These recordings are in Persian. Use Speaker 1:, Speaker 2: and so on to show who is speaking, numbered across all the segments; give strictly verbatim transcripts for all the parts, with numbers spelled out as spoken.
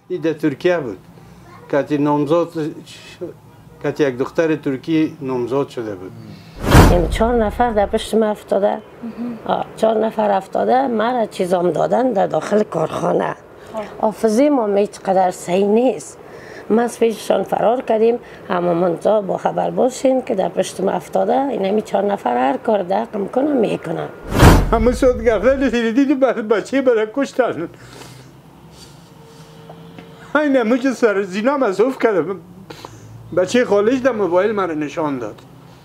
Speaker 1: این در ترکیه بود که نامزاد که یک دختر ترکی نامزاد شده بود.
Speaker 2: این چهار نفر در پشت ما افتاده، چهار نفر افتاده مرا چیزام دادن در داخل کارخانه. حافظه ما هیچ قدر صحیح نیست. ما از پیششان فرار کردیم، اما منتها با خبر باشین که در پشت ما افتاده این همی چهار نفر هر کار دق میکنن میکنن.
Speaker 1: همه صد گفتن دیدید بچه برای کشتن. این همه که سر زینا مصروف کردم. بچه خالش در موبایل مرا نشان داد.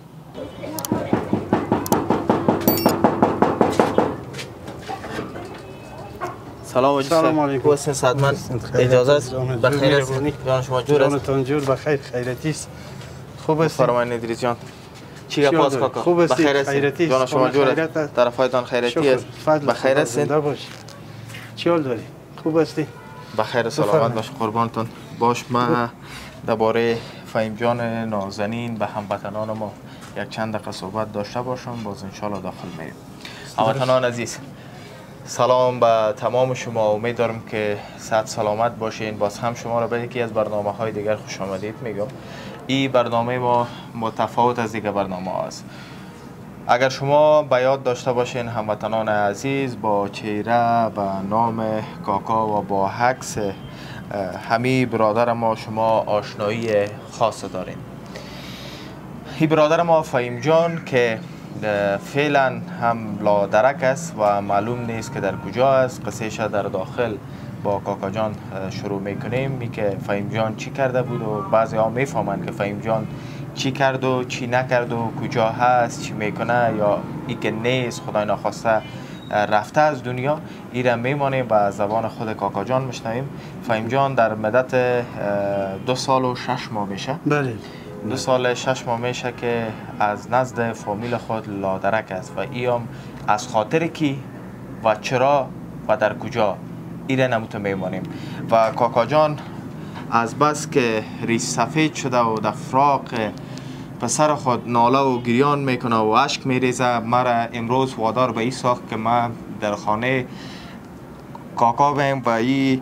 Speaker 3: سلام علیکم.
Speaker 1: سلام علیکم.
Speaker 3: حسین صدمن اجازه است بخیر است. جان شما جور است.
Speaker 1: جانتان جور بخیر خیرتی است. خوب است.
Speaker 3: فرمایید ادریس جان. چی گپ است کاکا؟
Speaker 1: خوب است.
Speaker 3: بخیر است.
Speaker 1: خیرتی
Speaker 3: جان شما جور است. طرفایتان خیرتی است. بخیر است.
Speaker 1: چی حال داری؟ خوب هستی؟
Speaker 3: بخیر سلامت باش قربانتون. باش ما درباره فهیم جان نازنین به هموطنان ما یک چند دقیقه صحبت داشته باشم باز ان شاء الله داخل میریم. هموطنان عزیز سلام به تمام شما. امید دارم که صحت سلامت باشین. باز هم شما را به یکی از برنامه های دیگر خوش آمدید میگم. این برنامه ما متفاوت از دیگر برنامه ها است. اگر شما به یاد داشته باشین هموطنان عزیز با چهره به نام کاکا و با عکس همی برادر ما شما آشنایی خاص دارین. این برادر ما فهیم جان که فعلا هم لادرک است و معلوم نیست که در کجا است. قصهش در داخل با کاکا جان شروع میکنیم. می که فهیم جان چی کرده بود و بعضی ها میفهمند که فهیم جان چی کرد و چی نکرد و کجا هست چی میکنه یا ای که نیست خدای نخواسته رفته از دنیا. ایره میمانیم و زبان خود کاکا جان میشنویم. فهیم جان در مدت دو سال و شش ماه میشه.
Speaker 1: بله.
Speaker 3: دو سال شش ماه میشه که از نزد فامیل خود لادرک است و ایام از خاطر کی و چرا و در کجا ایره نموته میمانیم. و کاکا جان از بس که ریش سفید شده و در فراق پسر خود ناله و گریان میکنه و اشک میریزه مرا امروز وادار به این ساخت که من در خانه کاکا بیم و این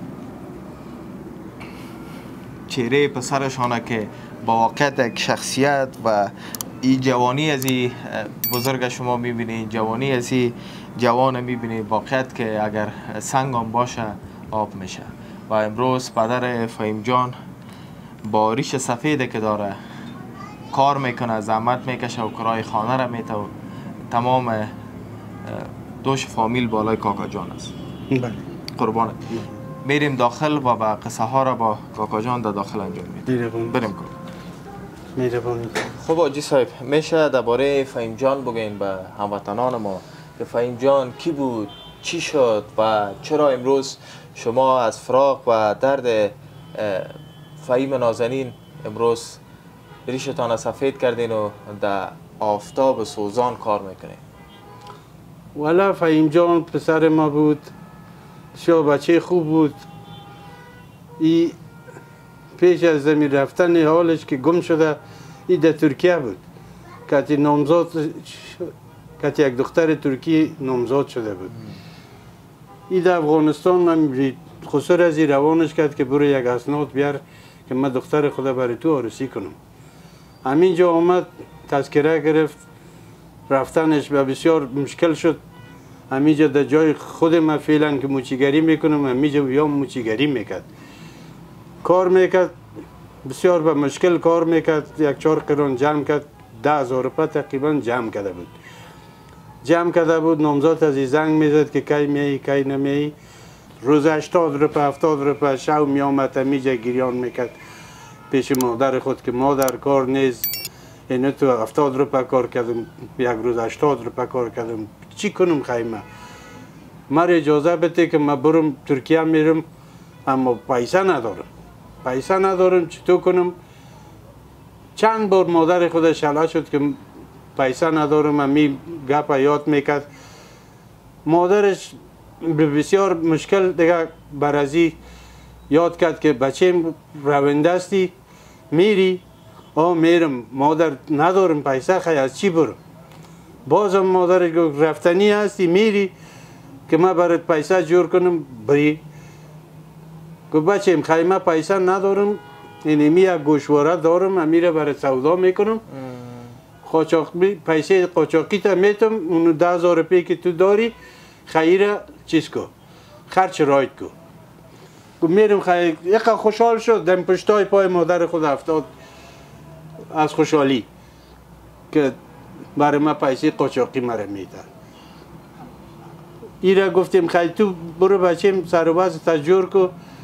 Speaker 3: چهره پسرشانه که با واقعیت یک شخصیت و این جوانی از این بزرگ شما میبینید، جوانی از این جوان میبینید واقعیت که اگر سنگ هم باشه آب میشه. و امروز پدر فهیم جان با ریش سفیده که داره کار میکنه، زحمت میکشه و کرای خانه را میته و تمام دوش فامیل بالای کاکا جان است.
Speaker 1: بله.
Speaker 3: قربانت. میریم داخل و با قصه ها را با کاکا جان در داخل انجام میدیم. بریم کن.
Speaker 1: مهربانی.
Speaker 3: خب آجی صاحب میشه درباره فهیم جان بگین به هموطنان ما که فهیم جان کی بود، چی شد و چرا امروز شما از فراق و درد فهیم نازنین امروز ریشتان سفید کردین و در آفتاب سوزان کار میکنین؟
Speaker 1: والا فهیم جان پسر ما بود، بسیار بچه خوب بود. ای پیش از زمین رفتن حالش که گم شده ای در ترکیه بود که نامزاد که یک دختر ترکی نامزاد شده بود. ای در افغانستان من خسر از این روانش کرد که برو یک اسناد بیار که من دختر خدا برای تو عروسی کنم. همینجا آمد تذکره گرفت، رفتنش به بسیار مشکل شد. همینجا در جای خود من فعلا که موچیگری میکنم همینجا یا موچیگری میکرد کار میکرد، بسیار به مشکل کار میکرد. یک چهار قرون جمع کرد، ده هزار روپه تقریبا جمع کرده بود جمع کرده بود. نامزاد از این زنگ میزد که کی میایی کی نمیایی. روز هشتاد روپه هفتاد روپه شو میامد همینجا گریان میکرد پیش مادر خود که مادر کار نیست، اینه تو هفتاد روپه کار کردم، یک روز هشتاد روپه کار کردم، چی کنم خیمه؟ من اجازه بده که من برم ترکیه میرم اما پیسه ندارم پیسه ندارم چطور کنم؟ چند بار مادر خود شلا شد که پیسه ندارم، امی گپ یاد میکرد. مادرش بسیار مشکل دیگه برازی یاد کرد که بچه رونده استی میری؟ آه میرم مادر ندارم پیسه خیلی از چی برم؟ بازم مادرش گفت رفتنی هستی میری که من برات پیسه جور کنم بری. گفت بچه خیمه پیسه ندارم، اینمی یک گوشواره دارم، امیره برای سودا میکنم، قاچاق پیسه قاچاقی تا میتم، اونو ده هزار روپیه که تو داری خیره چیز کو، خرچ رایت کو. گفت میرم خیر، یکا خوشحال شد، دم پشتای پای مادر خود افتاد از خوشحالی که برای ما پیسه قاچاقی مرا میده. ایره گفتیم خیلی تو برو بچیم سر و وضع تجور کو،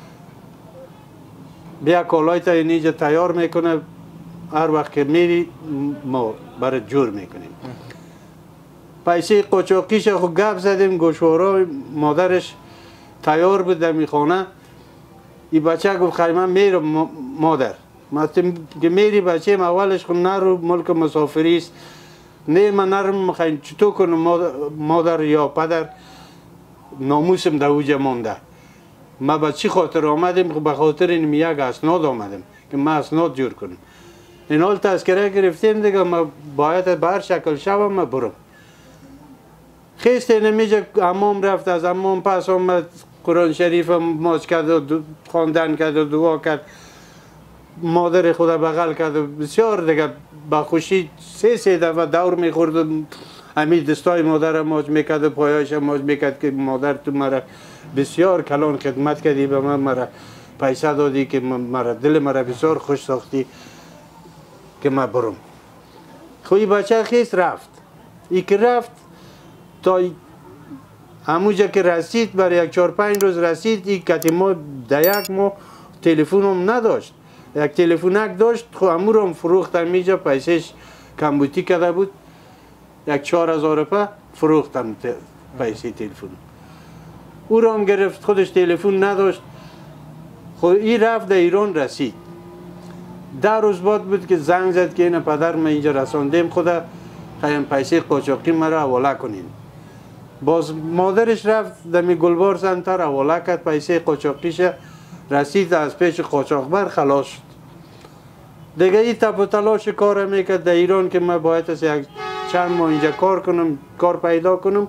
Speaker 1: بیا کالای تا اینجا تیار میکنه، هر وقت که میری ما برای جور میکنیم. پیسه قاچاقیش خو گپ زدیم، گوشواره مادرش تیار بود در می خانه. این بچه گفت خیلی من میرم مادر. مثلا که میری بچه اولش خو نرو، ملک مسافری است، نه من نرم خیلی چطور کنم مادر یا پدر، ناموسم در اوجه مانده. ما به چی خاطر آمدیم؟ به خاطر این یک اسناد آمدیم که ما اسناد جور کنیم. این حال تذکره گرفتیم دیگه، ما باید به هر شکل شوم ما برم. خیست نمیجا امام رفت، از امام پس آمد قرآن شریف ماچ کرد و خواندن کرد و دعا کرد، مادر خدا بغل کرد و بسیار دیگه با خوشی سه سه دفعه دور میخورد و همین دستای مادر ماچ میکرد و پایایش ماچ میکرد که مادر تو مرا بسیار کلان خدمت کردی، به من مرا پیسه دادی که مرا دل مرا بسیار خوش ساختی که من برم. خوی بچه خیست رفت. ای که رفت تا همونجا که رسید، برای یک چهار پنج روز رسید، ای که ما در یک ماه تلفن هم نداشت. یک تلفنک داشت، خو همون رو هم فروختم اینجا، پیسهش کمبوتی کرده بود، یک چهار هزار روپه فروختم پیسه تلفن. او رو هم گرفت، خودش تلفن نداشت. خود ای رفت در ایران رسید. ده روز بعد بود که زنگ زد که این پدر من اینجا رساندیم، خدا خیلی پیسه قاچاقی مرا حواله کنین. باز مادرش رفت دمی گلبار سنتر حواله کرد، پیسه قاچاقیش رسید، از پیش قاچاقبر خلاص شد. دیگه ای تپ و تلاش کار میکرد در ایران که من باید از یک چند ماه اینجا کار کنم، کار پیدا کنم.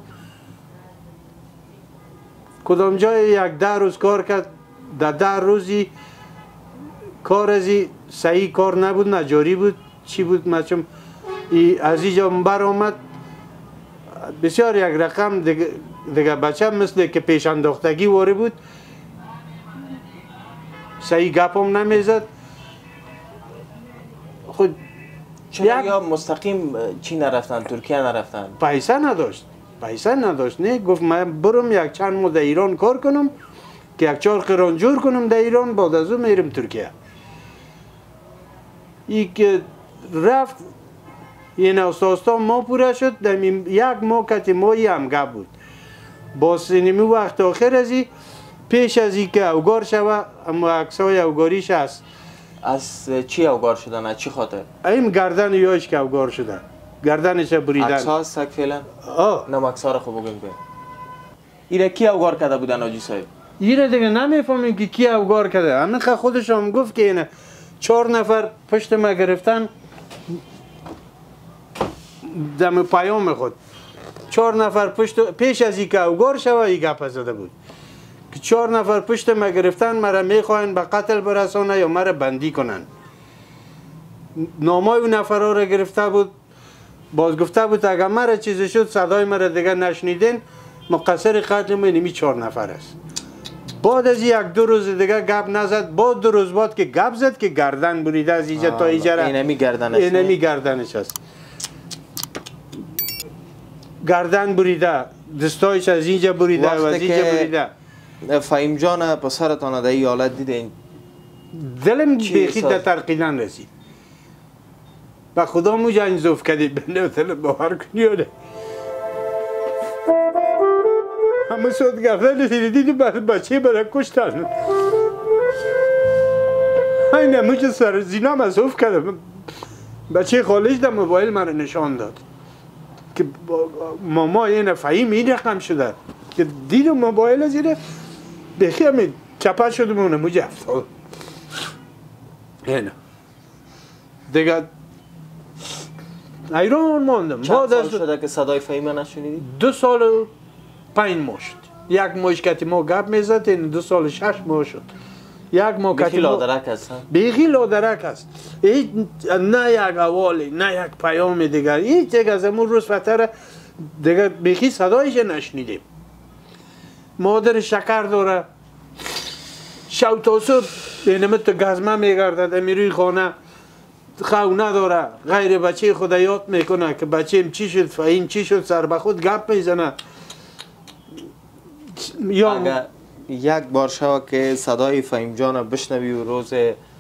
Speaker 1: کدام جای یک ده روز کار کرد، در ده روزی کار ازی صحیح کار نبود، نجاری بود، چی بود مچم از اینجا بر آمد. بسیار یک رقم دیگه, دیگه بچه مثل که پیش انداختگی واره بود، صحیح گپ هم نمیزد. خود
Speaker 3: چرا یا مستقیم چی نرفتن، ترکیه نرفتن؟
Speaker 1: پیسه نداشت، پیسه نداشت. نه گفت من برم یک چند ماه در ایران کار کنم که یک چهار قران جور کنم در ایران، بعد از اون میرم ترکیه. ای که رفت این استاستا ما پوره شد، در یک ماه کتی ماهی هم گپ بود. با سینمی وقت آخر ازی پیش از ای که اوگار شوه، اما عکسای اوگاریش هست.
Speaker 3: از چی اوگار شدن؟ از چی خاطر؟
Speaker 1: این گردن یایش که اوگار شدن، گردنش بریدن.
Speaker 3: عکس هست سک فعلا؟
Speaker 1: آه
Speaker 3: نم عکس رو خوب بگیم. ایره کی اوگار کرده بودن آجی صاحب؟
Speaker 1: ایره دیگه نمیفهمیم که کی اوگار کرده. همین خودش هم گفت که اینه چهار نفر پشت ما گرفتن دم پیام خود، چهار نفر پشت پیش از این که اوگار شوه ای گپ زده بود که چهار نفر پشت ما گرفتن، مرا میخواین به قتل برسانه یا مرا بندی کنن. نامای اون نفرها را گرفته بود، باز گفته بود اگر مرا چیزی شد صدای مرا دیگه نشنیدین، مقصر قتل ما اینمی چهار نفر است. بعد از یک دو روز دیگه گپ نزد، بعد دو روز بعد که گپ زد که گردن بریده از اینجا تا اینجا را.
Speaker 3: اینمی گردنش
Speaker 1: اینمی گردنش است، گردن بریده، دستایش از اینجا بریده و از اینجا بریده.
Speaker 3: فهیم جان پسرتان در این حالت دیدین؟
Speaker 1: دلم بیخی در ترقیدن رسید. با خدا موجه انزوف کردی بنده دلم باور کنیاده. همه سود گردن دیدید بچه برای کشتن. اینه موجه سر زینا مزوف کردم. بچه خالش در موبایل مرا نشان داد که ماما اینه فهیم این رقم شده که دیدم موبایل از اینه بخی همین چپت شدم اونه موجه افتاد. اینه دیگه ایران ماندم.
Speaker 3: چند سال شده که صدای فهیمه نشنیدی؟
Speaker 1: دو سال و پنج ماه شد. یک ماهش که ما گپ میزد این دو سال شش ماه شد. یک ما
Speaker 3: بیخی لادرک هستن
Speaker 1: بیخی لادرک است هیچ نه یک اوالی نه یک پیام دیگر هیچ یک از امون روز فتره دیگر بیخی صدایش نشنیدیم مادر شکر داره شو تا صبح اینمت تو گزمه میگردد امیروی خانه خو نداره غیر بچه خود یاد میکنه که بچه چی شد فهیم چی شد سر به خود گپ میزنه یا
Speaker 3: اگر یک بار شو که صدای فهیم جان بشنوی و روز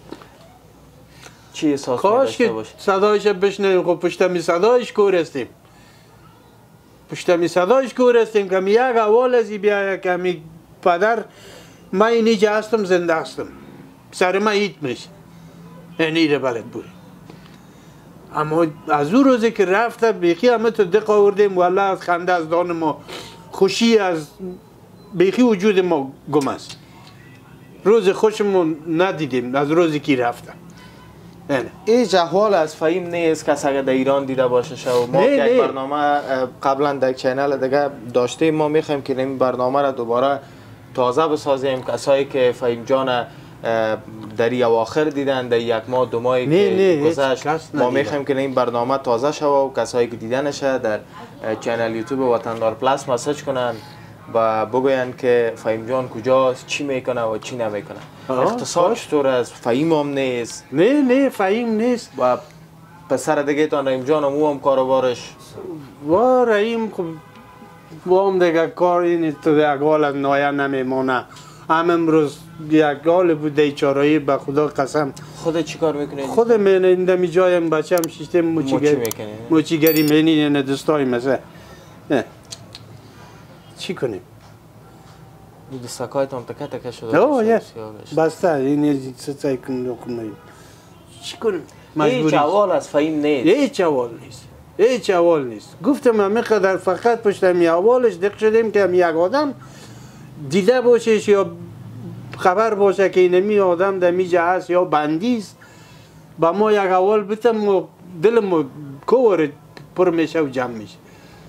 Speaker 3: چی احساس
Speaker 1: خواهش
Speaker 3: می‌داشته
Speaker 1: که
Speaker 3: باشی؟
Speaker 1: صدایش بشنویم خب پشتمی صدایش کور استیم پشتمی صدایش کور استیم که می یک اول ازی بیایه که می پدر من اینجا هستم زنده هستم سر من هیت میشه اینی رو بلد بود اما از او روزی که رفته بیخی همه تو دق آوردیم والله از خنده از دان ما خوشی از بیخی وجود ما گم است روز خوشمون ندیدیم از روزی که رفته
Speaker 3: هیچ احوال از فهیم نیست کسی اگر در ایران دیده باشه شو ما
Speaker 1: نه،
Speaker 3: یک
Speaker 1: نه.
Speaker 3: برنامه قبلا در چینل دیگه داشتیم ما میخوایم که این برنامه را دوباره تازه بسازیم کسایی که فهیم جان در اواخر دیدن در یک ماه دو ماهی
Speaker 1: نه،
Speaker 3: که
Speaker 1: نه، هیچ
Speaker 3: گذشت
Speaker 1: کس
Speaker 3: ما
Speaker 1: ندیده.
Speaker 3: میخوایم که این برنامه تازه شوه و کسایی که دیدنشه در چینل یوتیوب وطندار پلاس مسیج کنن و بگوین که فهیم جان کجاست چی میکنه و چی نمیکنه
Speaker 1: آه،
Speaker 3: اختصار
Speaker 1: باش.
Speaker 3: چطور از فهیم هم نیست
Speaker 1: نه نه فهیم نیست
Speaker 3: و پسر دیگه تان رحیم جان هم او هم کاروبارش
Speaker 1: و رحیم خب و هم دیگه کار این تو یک حال از نایه نمیمانه هم امروز یک حال بود دیچارایی به خدا قسم
Speaker 3: خود چی کار میکنه؟
Speaker 1: خود من اندمی جایم بچه هم شیشتیم
Speaker 3: موچی
Speaker 1: موچیگری
Speaker 3: میکنی؟
Speaker 1: موچیگری منی نه دستای مثلا نه چی کنیم؟
Speaker 3: دستکایت هم تکه تکه شده
Speaker 1: اوه
Speaker 3: بشه،
Speaker 1: یه
Speaker 3: بسیار بشه.
Speaker 1: بسته این یه سعی کنیم کنیم چی کنیم؟
Speaker 3: هیچ
Speaker 1: مجبوری
Speaker 3: احوال از فهیم نیست
Speaker 1: هیچ اول نیست هیچ اول نیست گفتم همه قدر فقط پشت همی اولش دق شدیم که همی یک آدم دیده باشش یا خبر باشه که اینمی آدم در میجه هست یا بندیست با ما یک اول بتم و دل ما کور پر میشه و جمع میشه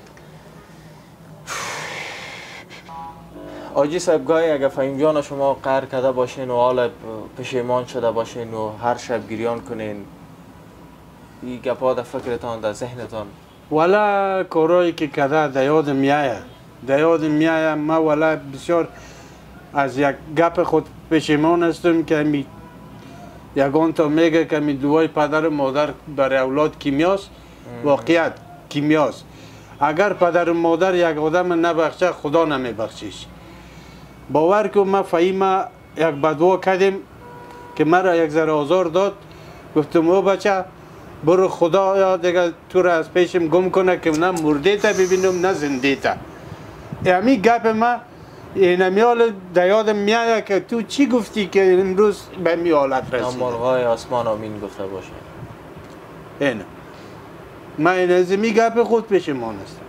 Speaker 3: آجی صاحب گاهی اگه فهیم جان شما قهر کرده باشین و حال پشیمان شده باشین و هر شب گریان کنین این گپا در فکرتان در ذهنتان
Speaker 1: ولی کارایی که کده در یاد میایه در یاد میایه ما ولی بسیار از یک گپ خود پشیمان هستم که می یگان تا میگه که می دوای پدر و مادر برای اولاد کیمیاست واقعیت کیمیاست اگر پدر و مادر یک آدم نبخشه خدا نمیبخشیش باور کن ما فهیم یک بدوا کردیم که مرا یک ذره آزار داد گفتم او بچه برو خدا یا دیگه تو را از پیشم گم کنه که نه مرده تا ببینم نه زنده تا امی گپ ما اینمیال در یادم میایه که تو چی گفتی که امروز به می حالت رسید
Speaker 3: مرغای آسمان آمین گفته باشه
Speaker 1: اینه من این از می گپ خود پشیمان هستم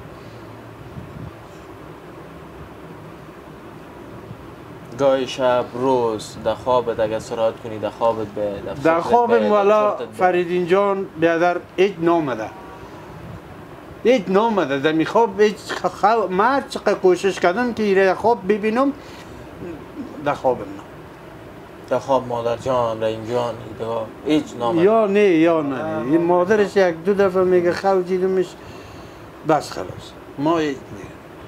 Speaker 3: گاهی شب روز در خوابت اگر سرعت کنی در خوابت به
Speaker 1: در خوابم والا
Speaker 3: فریدین
Speaker 1: فریدین جان بیادر هیچ نامده هیچ نامده در می خواب هیچ خو... من چقدر کوشش کردم که ایره خواب ببینم در خوابم نه
Speaker 3: در خواب مادر جان رحیم جان ایدها هیچ نامه
Speaker 1: یا نه یا نه این مادرش یک دو دفعه میگه خو دیدمش بس خلاص ما هیچ نه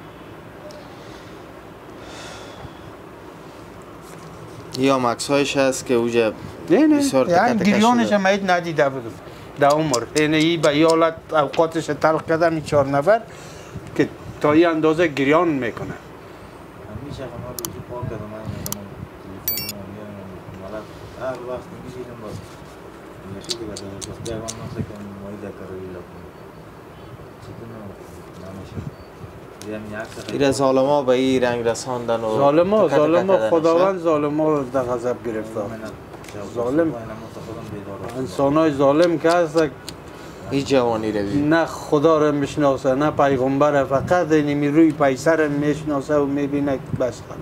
Speaker 3: یا مکسایش هست که اوجه
Speaker 1: نه نه
Speaker 3: بسیار تکه
Speaker 1: یعنی
Speaker 3: تکه
Speaker 1: گریانش
Speaker 3: شده.
Speaker 1: هم هیچ ندیده بودم در عمر یعنی ای به ای حالت اوقاتش تلخ کردم این چهار نفر که تا این اندازه گریان میکنه
Speaker 4: همیشه ما روزی پاک کردم من تلفن مالت هر وقت میگیرم باز میشه که بعد از دیگه من مثلا که موید کاری لکنم چطور نمیشه
Speaker 3: این ظالما به این رنگ رساندن و
Speaker 1: ظالما
Speaker 3: تکه تکه
Speaker 1: ظالما
Speaker 3: کردنش،
Speaker 1: خداوند ظالما رو در غضب گرفتار ظالم انسانای ظالم که هست
Speaker 3: هیچ جوانی روی
Speaker 1: نه خدا رو میشناسه نه پیغمبر فقط اینمی روی پیسر میشناسه و میبینه بس خدا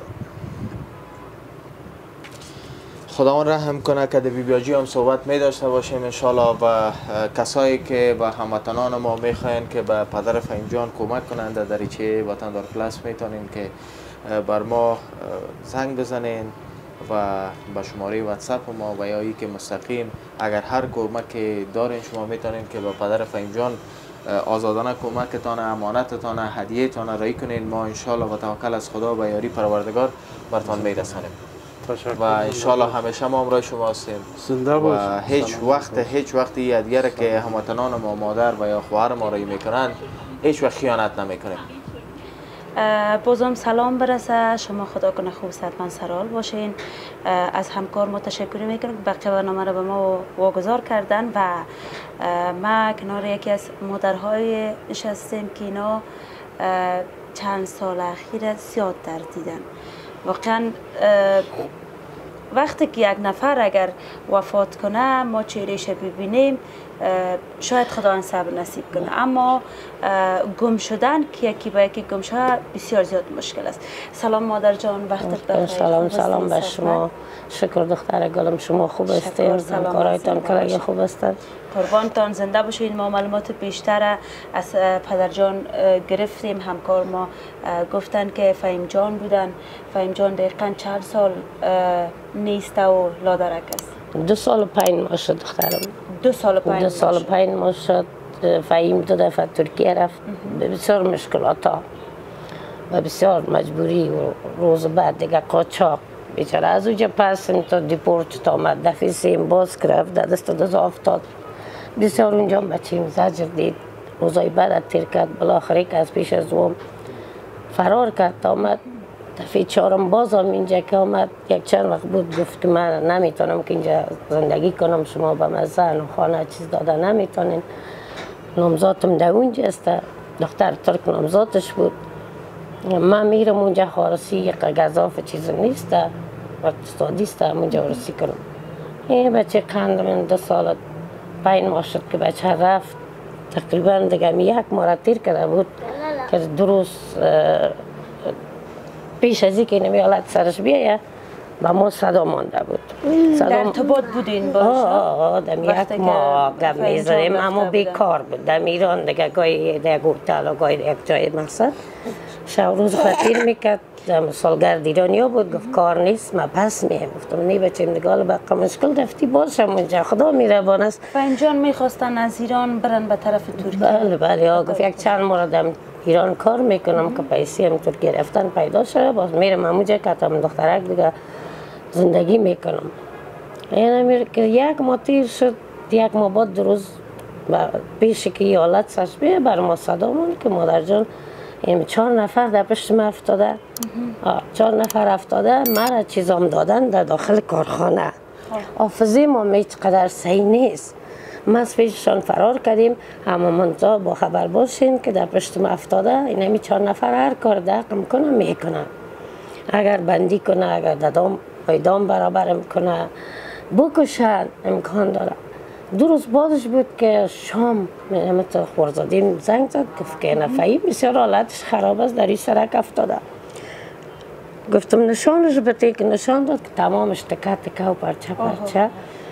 Speaker 3: خداوند رحم کنه که در بیبیاجی هم صحبت می داشته باشیم انشالله و کسایی که به هموطنان ما میخواین که به پدر فهیم جان کمک کنند در دریچه وطندار پلاس میتونین که بر ما زنگ بزنین و به شماره واتساپ ما و یا ای که مستقیم اگر هر کمک دارین شما میتونین که با پدر فهیم جان آزادانه کمکتان، امانتتان، هدیه‌تان رایی کنین. ما انشالله و توکل از خدا و یاری پروردگار برتان میرسانیم و انشالله همیشه ما همراه شما هستیم و هیچ وقت هیچ وقت یادگیره که هموطنان ما مادر و یا خواهر ما رایی میکنن هیچ وقت خیانت نمیکنیم.
Speaker 5: بازم سلام برسه، شما خدا کنه خوب صحتمند سرحال باشین. از همکار ما تشکر میکنم که بقیه برنامه را به ما واگذار کردن و ما کنار یکی از مادرهای نشستیم که اینا چند سال اخیر زیاد درد دیدن. واقعا وقتی که یک نفر اگر وفات کنه ما چهرهش ببینیم شاید خدا صبر نصیب کنه، اما گم شدن که یکی با یکی گم شده بسیار زیاد مشکل است. سلام مادر جان، وقتت بخیر.
Speaker 2: سلام سلام به شما. شکر دختر گلم، شما خوب هستین؟ همکارایتان کلاگی خوب هستند؟
Speaker 5: قربانتان، زنده باشین. ما معلومات بیشتر از پدر جان گرفتیم. همکار ما گفتن که فهیم جان بودن. فهیم جان دقیقاً چند سال نیست و لادرک است؟
Speaker 2: دو سال و پنج ماه شد دخترم.
Speaker 5: دو سال و پنج
Speaker 2: دو سال و پنج ماه شد. فهیم دو دفعه ترکیه رفت به بسیار مشکلات ها و بسیار مجبوری و روز بعد دیگه قاچاق بیچاره از اونجا پس تا دیپورت تا آمد دفعه سیم باز کرفت در دست دو افتاد. بسیار اونجا بچیم زجر دید. روزای بعد تیر کرد، بالاخره که از پیش از اون فرار کرد تا آمد. دفعه چهارم باز هم اینجا که آمد یک چند وقت بود گفت که من نمیتونم که اینجا زندگی کنم، شما به من زن و خانه چیز داده نمیتونین. نامزادم در اونجا است، دختر ترک نامزادش بود. من میرم اونجا خارسی یک گذاف چیز نیست، اقتصادی است، اونجا ورسی کنم. این بچه قند من دو سال پنج ماه شد که بچه رفت. تقریبا دیگه یک ماه تیر کرده بود که درست پیش از اینکه نمی حالت سرش بیایه با ما صدا مانده بود.
Speaker 5: در ارتباط بودین باشه؟
Speaker 2: آه آه دم یک ماه گم میزدیم، اما بیکار بود. دم ایران دیگه گاهی در گوتل و گاهی یک جای مقصد شب روز خطیر میکرد. سالگرد ایرانیا بود، گفت کار نیست ما پس میم. گفتم نی بچیم دیگه حالا بقیه مشکل دفتی باشم اونجا، خدا میربان است.
Speaker 5: فهیم جان میخواستن از ایران برن به طرف ترکیه؟
Speaker 2: بله بله آه گفت یک چند موردم ایران کار میکنم که پیسی هم ترکیه رفتن پیدا شده، باز میرم همونجا که هم دخترک دیگه زندگی میکنم. یعنی میره که یک ماه تیر شد، یک ماه بعد روز پیش که یه حالت سرش بیه بر ما صدا مون که مادر جان این چهار نفر در پشت ما افتاده. چهار نفر افتاده، مرا چیزام دادن در داخل کارخانه. حافظه ما هیچ قدر صحیح نیست. ما از پیششان فرار کردیم، اما منطقه با خبر باشین که در پشت ما افتاده. این همی چهار نفر هر کار دقم کنه میکنه، اگر بندی کنه، اگر دادام ایدام برابر کنه، بکشن امکان داره. دو روز بعدش بود که شام مثل خورزادیم زنگ زد گفت که نفعی بسیار حالتش خراب است، در این سرک افتاده. گفتم نشانش بده که نشان داد که تمامش تکه تکه و پرچه پرچه.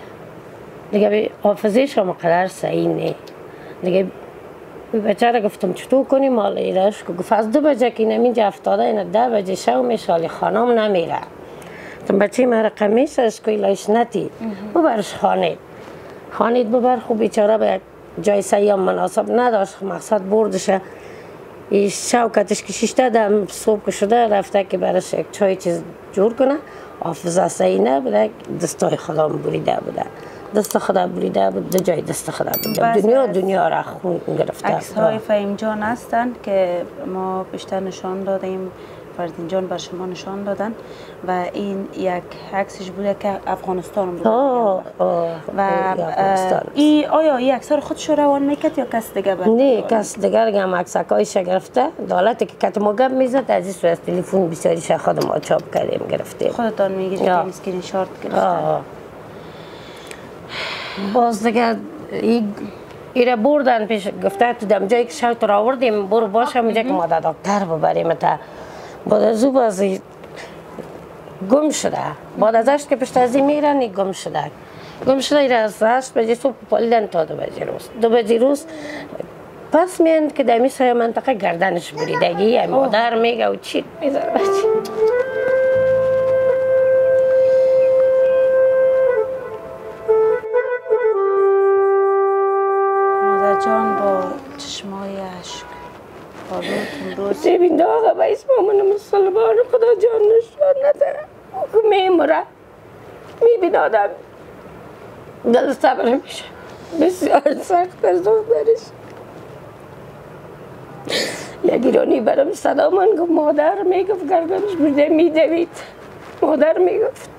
Speaker 2: دیگه حافظه شما قدر صحیح نه. دیگه بچه را گفتم چطور کنیم حال ایرش که گفت از دو بجه که این اینجا افتاده این ده بجه شو میشالی خانم نمیره. گفتم بچه من رقمیش از که ایلایش نتی ببرش خانه خانید ببر. خوب بیچاره به جای سیام مناسب نداشت، مقصد بردشه. این شوکتش که شیشته دم صبح که شده رفته که برش یک چای چیز جور کنه. حافظه صحیح نبوده، دستای خدا بریده بوده، دست خدا بریده بود، دو جای دست خدا بوده. دنیا دنیا را خون گرفته.
Speaker 5: عکس های فهیم جان هستند که ما بیشتر نشان دادیم، فردین جان بر شما نشان دادن و این یک عکسش بوده که افغانستان بود.
Speaker 2: آه آه
Speaker 5: و ای آیا این عکس رو خودش روان میکرد یا کس دیگه برد؟
Speaker 2: نه کس دیگر هم عکسکایش گرفته. دولتی که کت ما گپ میزد از این صورت تلفن بسیاریش خود ما چاپ کردیم گرفتیم.
Speaker 5: خودتان میگیرید اسکرین شات گرفتن؟
Speaker 2: باز دیگه ایره بردن پیش گفته تو دم جایی که شو تو را آوردیم برو باشه اونجا که ما در دکتر ببریم تا. بعد از او بازی گم شده. بعد ازش که پشت از این میرن گم شده. گم شده ایره از هشت بجه صبح پالیدن تا دو بجه روز. دو بجه روز پس میند که در میسای منطقه گردنش بریدگی مادر میگه و چی میذاره بچه. ببین آقا به اسم من مسلمان خدا جان نشان نده که میمره میبین آدم دل صبر میشه بسیار سخت از دخترش یک ایرانی برام صدا من گفت مادر میگفت گردنش بوده میدوید مادر میگفت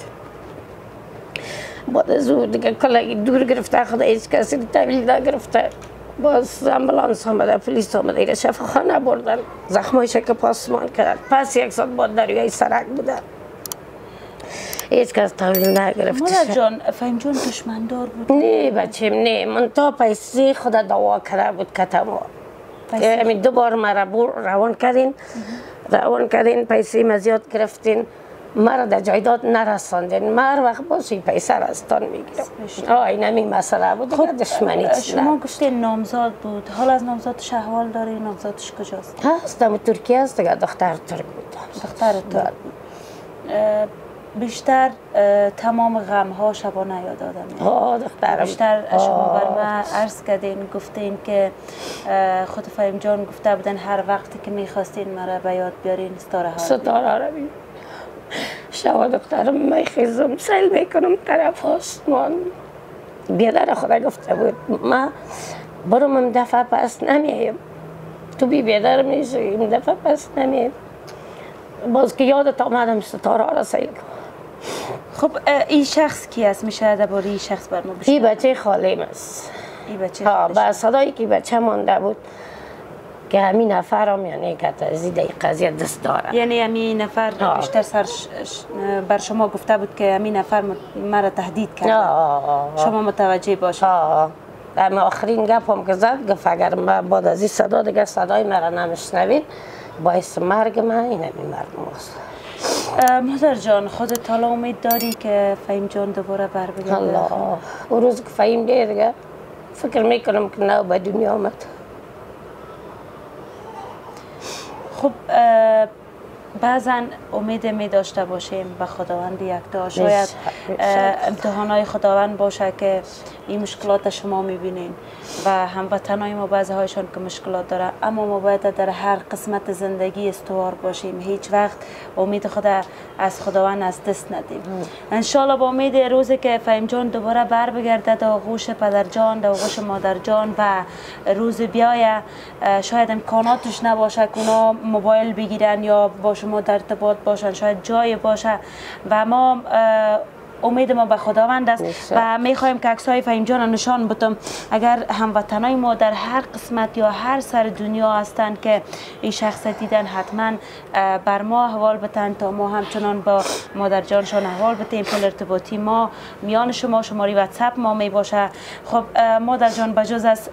Speaker 2: بعد از او دیگه کلاگی دور گرفته خدا هیچ کسی تحویل نگرفته باز امبولانس آمده پلیس آمده ایره شفاخانه بردن زخمایش که پاسمان کرد پس یک ساعت بعد دریای سرک بوده هیچ کس تحویل نگرفته
Speaker 5: مادر جان فهیم جان دشمندار بود؟
Speaker 2: نه بچیم نه من تا پیسه خدا دوا کرده بود کتما همین دو بار مرا روان کردین روان کردین پیسه مزیاد گرفتین مرا در جایداد نرساندین مر وقت بازی پیسه رستان میگیرم آه این همین مسئله بود خب دشمنی
Speaker 5: شما گفتین نامزاد بود حال از نامزادش احوال داری نامزادش کجاست؟
Speaker 2: هست در ترکیه است دیگه دختر ترک بود
Speaker 5: دختر ترک بود بیشتر تمام غم ها شبانه یاد آدم
Speaker 2: آه دخترم
Speaker 5: بیشتر شما بر من عرض کردین گفتین که خود فهیم جان گفته بودن هر وقتی که میخواستین مرا به یاد بیارین ستاره ها
Speaker 2: ستاره رو شما دخترم میخیزم سیل میکنم طرف آسمان بیادر خدا گفته بود ما برم ام دفعه پس نمیم تو بی بیادر میشه ام دفعه پس نمیم باز که یادت آمدم ستاره را سیل کنم
Speaker 5: خب این شخص کی است میشه درباره این شخص بر ما بشید؟
Speaker 2: این بچه خالیم است
Speaker 5: این بچه
Speaker 2: خالش با صدایی که بچه مانده بود که همین نفر هم یعنی که از این قضیه دست داره
Speaker 5: یعنی همین نفر
Speaker 2: آه.
Speaker 5: بیشتر سر بر شما گفته بود که همین نفر مرا تهدید کرد شما متوجه باشید
Speaker 2: اما آخرین گپ هم که زد گفت اگر ما بعد از این صدا دیگه صدای مرا نمیشنوید باعث مرگ من این همین مرگ ماست
Speaker 5: مادر جان خودت حالا امید داری که فهیم جان دوباره بر بگرده؟
Speaker 2: الله اون روز که فهیم دیگه فکر میکنم که نه به دنیا آمد
Speaker 5: خب بعضا امید می داشته باشیم به خداوند یکتا شاید امتحانای خداوند باشه که این مشکلات شما میبینین و هموطنای ما بعضی هایشان که مشکلات داره اما ما باید در هر قسمت زندگی استوار باشیم هیچ وقت امید خدا از خداوند از دست ندیم انشالله با امید روزی که فهیم جان دوباره بر بگرده در آغوش پدر جان در آغوش مادر جان و روز بیایه شاید امکاناتش نباشه که اونا موبایل بگیرن یا با شما در ارتباط باشن شاید جای باشه و ما امید ما به خداوند است و میخوایم که عکسای فهیم جان نشان بدم اگر هموطنای ما در هر قسمت یا هر سر دنیا هستند که این شخص دیدن حتما بر ما احوال بتن تا ما همچنان با مادر جانشان احوال بتیم پل ارتباطی ما میان شما شماره واتساپ ما می باشه خب مادر جان بجز از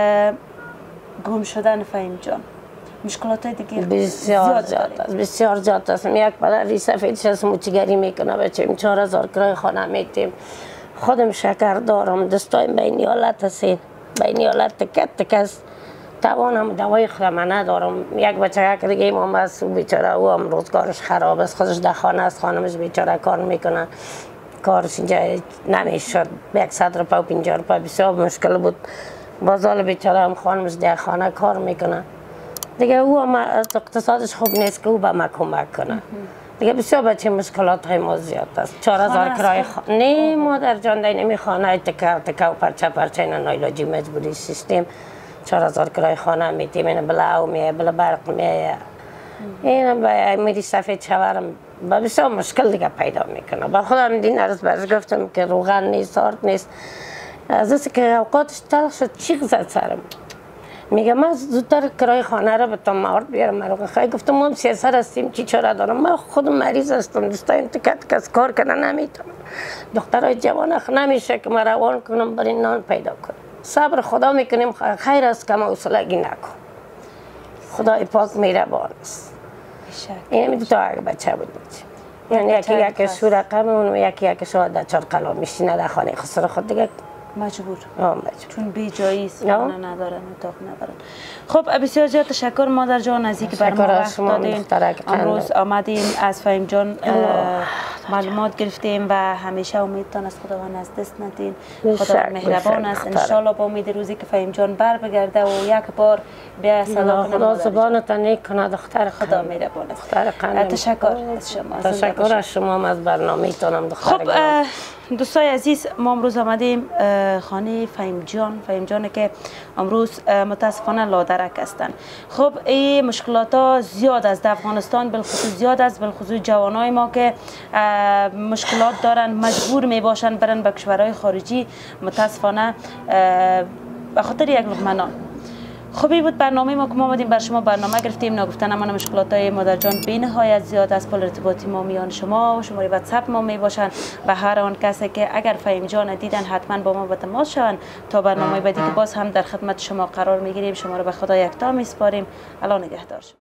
Speaker 5: گم شدن فهیم جان مشکلات دیگه
Speaker 2: بسیار زیاد است بسیار زیاد است یک پدر سفیدش از موچیگری میکنه بچه چهار هزار کرای خانه میتیم خودم شکر دارم دستایم به این حالت هستین به این حالت تکت تکست توانم دوای خودم ندارم یک بچه که دیگه امام است او بیچاره او هم روزگارش خراب است خودش در خانه است خانمش بیچاره کار میکنه کارش اینجا نمیشد یک صد روپا و پنجاه روپا بسیار مشکل بود بازال بیچاره هم خانمش در خانه کار میکنه دیگه او هم اقتصادش خوب نیست که او به ما کمک کنه دیگه بسیار بچه مشکلات های ما زیاد است چهار هزار کرای خانه نه مادر جان در نمی خانه تکه تکه و پرچه پرچه اینا نایلاجی مجبوری سیستم چهار هزار کرای خانه میتیم این بلا او میه بلا برق میه این به میری سفید شورم با بسیار مشکل دیگه پیدا میکنه با خودم دین عرض برش گفتم که روغن نیست آرد نیست از اینکه که اوقاتش تلخ شد چیغ زد سرم میگه من زودتر کرای خانه را به تو مارد بیارم مروقه خواهی گفتم ما هم سیاسر هستیم چی چرا دارم من خودم مریض هستم دوستایم تکت کس کار کنه نمیتونم دخترای جوان اخ نمیشه که من روان کنم برای نان پیدا کنم صبر خدا میکنیم خیر است که ما اصولگی نکن خدای پاک میربان است این دو تا بچه بود یعنی یکی یکی سو رقم اون یکی یکی شاید در چار قلام میشینه در خانه خسر خود دیگه
Speaker 5: مجبور
Speaker 2: مجبور
Speaker 5: چون بی جایی خانه ندارن اتاق ندارن خب بسیار زیاد تشکر مادر جان از اینکه بر ما وقت دادین امروز آمدین از فهیم جان معلومات گرفتیم و همیشه امیدتان از خداوند از دست ندین. خدا مهربان است. انشالله با امید روزی که فهیم جان بر بگرده و یک بار بیا صدا کنه.
Speaker 2: خدا زبانت نیک کنه دختر.
Speaker 5: خدا مهربان است.
Speaker 2: دختر
Speaker 5: تشکر از شما.
Speaker 2: تشکر از شما از برنامه تانم دختر.
Speaker 5: خب دوستای عزیز، ما امروز آمدیم خانه فهیم جان. فهیم جان که امروز متاسفانه لادرک هستند. خب این مشکلات ها زیاد است در افغانستان، بالخصوص زیاد است، بالخصوص جوانای ما که مشکلات دارن، مجبور می باشن برن به کشورهای خارجی متاسفانه به خاطر یک لقمه نان. خوبی بود برنامه ما که ما آمدیم بر شما برنامه گرفتیم. نگفتن من مشکلات های مادر جان بی نهایت زیاد است. پل ارتباطی ما میان شما و شماره واتساپ ما می باشن و هر آن کسی که اگر فهیم جان دیدن حتما با ما به تماس شوند تا برنامه بعدی که باز هم در خدمت شما قرار میگیریم. شما رو به خدا یکتا میسپاریم. الله نگهدار.